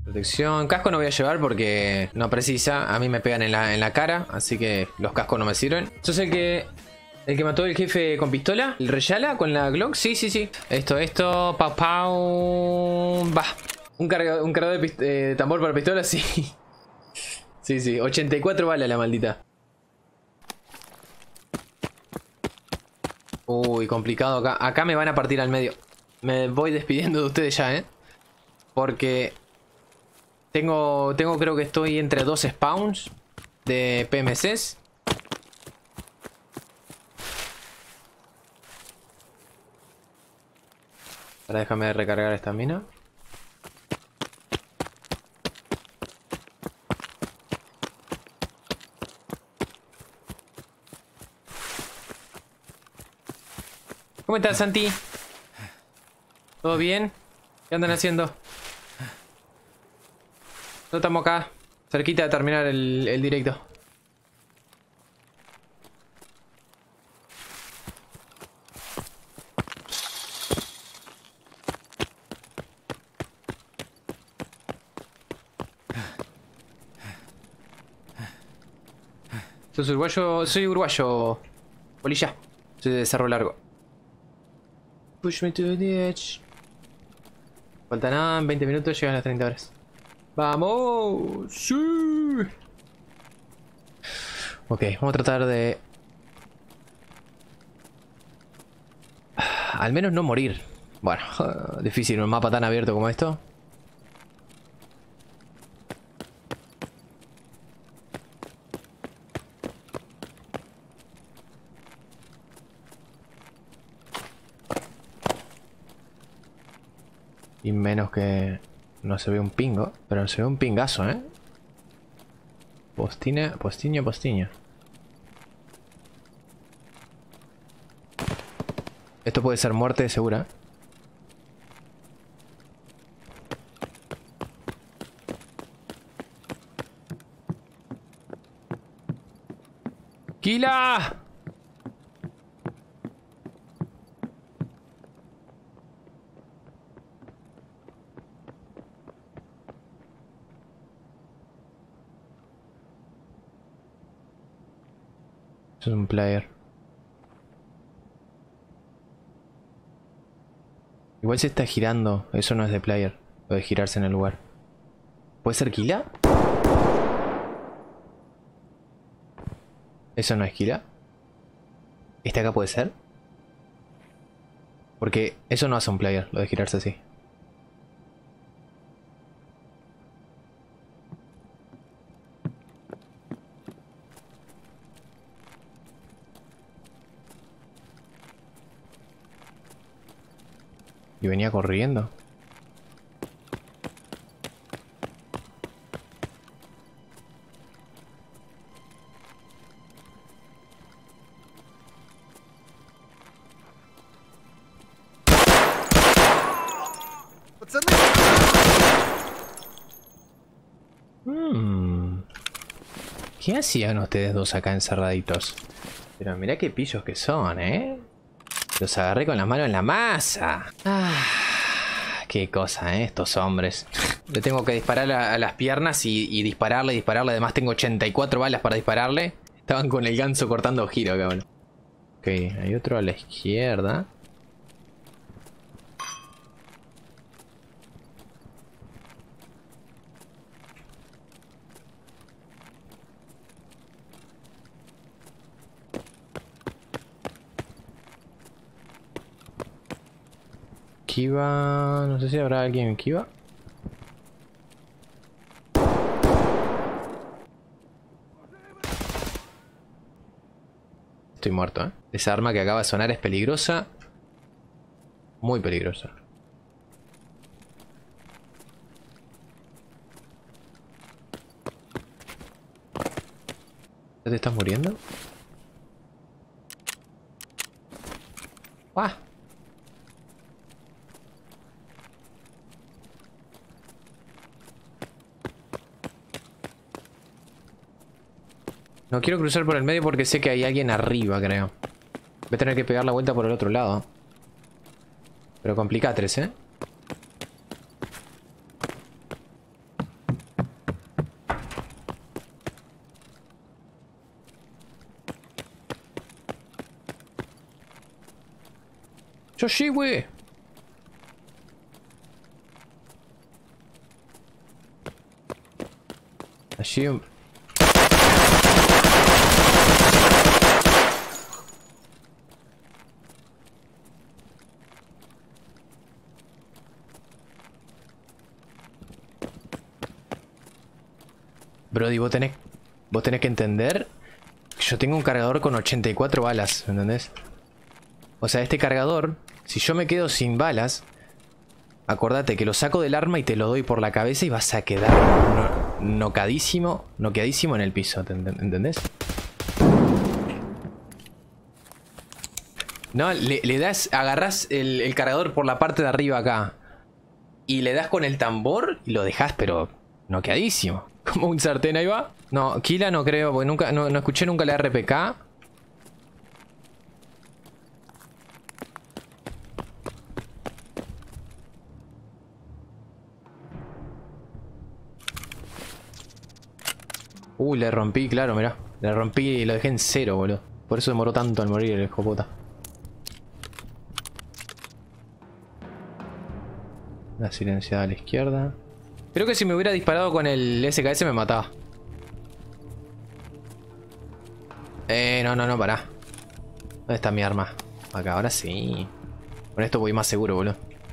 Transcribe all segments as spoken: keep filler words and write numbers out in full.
Protección. Casco no voy a llevar porque no precisa. A mí me pegan en la, en la cara. Así que los cascos no me sirven. ¿Sos el que... el que mató el jefe con pistola? ¿El Reyala con la Glock? Sí, sí, sí. Esto, esto. Pau, pau. Va. Un, carga, un cargador de eh, tambor para pistola, sí. Sí, sí. ochenta y cuatro balas la maldita. Uy, complicado acá. Acá me van a partir al medio. Me voy despidiendo de ustedes ya, ¿eh? Porque... Tengo, tengo creo que estoy entre dos spawns de P M Cs. Ahora déjame recargar esta mina. ¿Cómo estás, Santi? ¿Todo bien? ¿Qué andan haciendo? No estamos acá, cerquita de terminar el, el directo. ¿Sos uruguayo? Soy uruguayo, Polilla. Soy de Cerro Largo. Push me to the edge. Faltan nada, en veinte minutos llegan las treinta horas. ¡Vamos! ¡Sí! Ok, vamos a tratar de... al menos no morir. Bueno, difícil en un mapa tan abierto como esto. Y menos que... no se ve un pingo, pero se ve un pingazo, ¿eh? Postina, postiño, postiño. Esto puede ser muerte segura. ¡Kila! Es un player. Igual se está girando. Eso no es de player. Lo de girarse en el lugar. ¿Puede ser Kila? ¿Eso no es Kila? ¿Este acá puede ser? Porque eso no hace un player, lo de girarse así. Y venía corriendo. Hmm. ¿Qué hacían ustedes dos acá encerraditos? Pero mirá qué pillos que son, ¿eh? Los agarré con las manos en la masa. Ah, qué cosa, ¿eh? Estos hombres. Le tengo que disparar a, a las piernas y, y dispararle, dispararle. Además tengo ochenta y cuatro balas para dispararle. Estaban con el ganso cortando giro, cabrón. Ok, hay otro a la izquierda. Kiva... no sé si habrá alguien en Kiva. Estoy muerto, ¿eh? Esa arma que acaba de sonar es peligrosa. Muy peligrosa. ¿Ya te estás muriendo? ¡Ah! No quiero cruzar por el medio porque sé que hay alguien arriba, creo. Voy a tener que pegar la vuelta por el otro lado. Pero complicatres, ¿eh? Yo sí, güey. Allí... Brody, vos tenés, vos tenés que entender que yo tengo un cargador con ochenta y cuatro balas, ¿entendés? O sea, este cargador, si yo me quedo sin balas, acordate que lo saco del arma y te lo doy por la cabeza y vas a quedar no, nocadísimo, noqueadísimo en el piso, ¿entendés? No, le, le das, agarrás el, el cargador por la parte de arriba acá y le das con el tambor y lo dejás, pero noqueadísimo. Como un sartén, ahí va. No, Kila no creo, porque nunca, no, no escuché nunca la R P K. Uy, le rompí, claro, mirá. Le rompí y lo dejé en cero, boludo. Por eso demoró tanto al morir el hijo de puta. Una silenciada a la izquierda. Creo que si me hubiera disparado con el S K S me mataba. Eh, no, no, no, pará. ¿Dónde está mi arma? Acá, ahora sí. Con esto voy más seguro, boludo.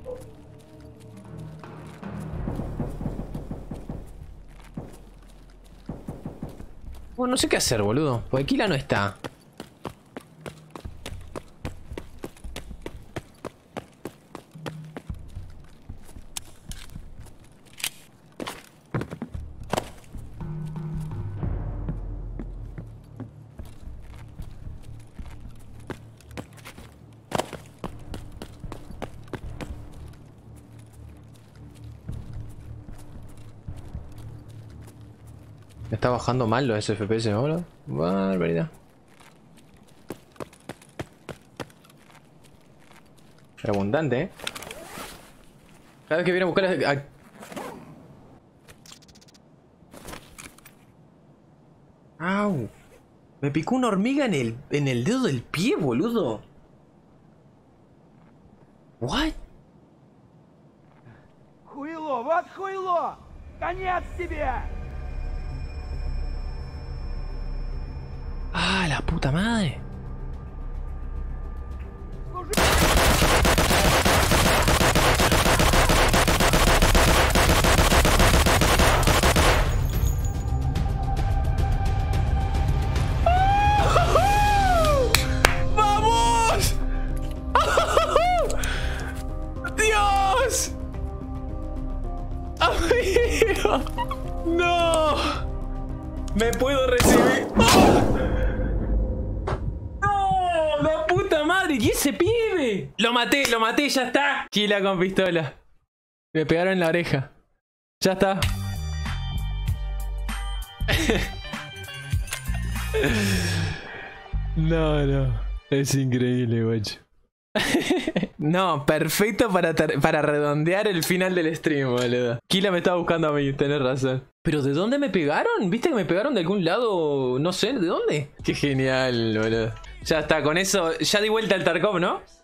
Bueno, no sé qué hacer, boludo. Porque Kila no está. Me está bajando mal los F P S, boludo. Barbaridad. Era abundante, eh. Cada vez que viene a buscar a... ¡Au! Me picó una hormiga en el, en el dedo del pie, boludo. ¿What? Хуйло, вот хуйло! Конец тебе! ¡Ah, la puta madre! ¡Vamos! ¡Dios! ¡Amigo! ¡No! ¡Me puedo recibir! ¡Oh! ¿Y ese pibe? Lo maté, lo maté, ya está. Kila con pistola. Me pegaron en la oreja. Ya está. No, no. Es increíble, guacho. No, perfecto para, para redondear el final del stream, boludo. Kila me estaba buscando a mí, tenés razón. ¿Pero de dónde me pegaron? ¿Viste que me pegaron de algún lado? No sé, ¿de dónde? Qué genial, boludo. Ya está, con eso, ya di vuelta al Tarkov, ¿no?